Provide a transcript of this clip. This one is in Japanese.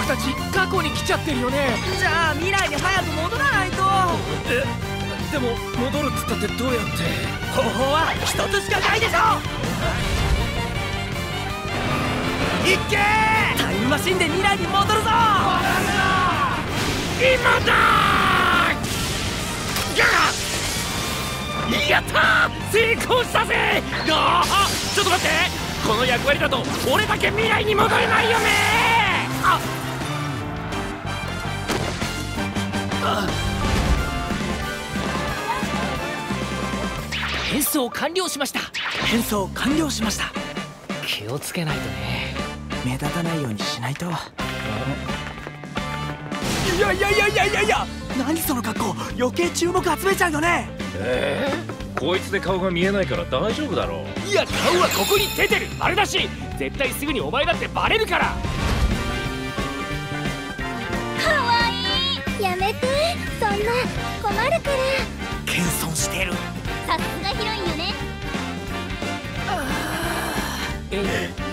たち過去に来ちゃってるよね。 じゃあ未来に早く戻らないと。 でも戻るっつったってどうやって。 方法は一つしかないでしょ。行けー。タイムマシンで未来に戻るぞ。 今だー。やったー、成功したぜ。ちょっと待って、この役割だと俺だけ未来に戻れないよね変装完了しました。 変装完了しました。 気をつけないとね。 目立たないようにしないと。いや何その格好、余計注目集めちゃうよね。 こいつで顔が見えないから大丈夫だろう。いや、顔はここに出てる。あれだし、絶対すぐにお前だってバレるから。 かわいい。やめて、そんな困るから。 謙遜してる。 さすがヒロインよね。